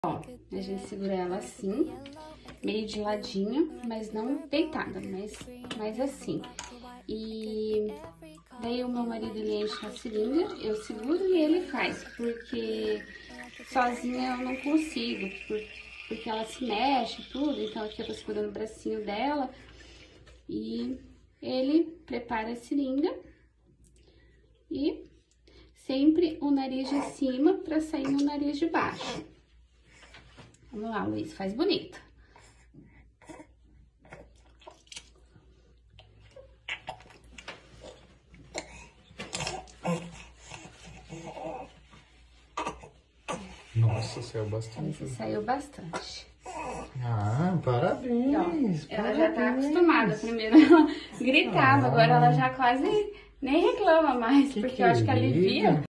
Ó, a gente segura ela assim, meio de ladinho, mas não deitada, mas assim. E daí o meu marido, ele enche a seringa, eu seguro e ele faz, porque sozinha eu não consigo, porque ela se mexe tudo, então aqui eu tô segurando o bracinho dela e ele prepara a seringa e sempre o nariz de cima para sair no nariz de baixo. Vamos lá, Luiz, faz bonito. Nossa, saiu bastante. Esse saiu bastante. Ah, parabéns! Ó, ela já tá acostumada. Primeiro ela gritava, agora ela já quase nem reclama mais, porque eu acho que alivia.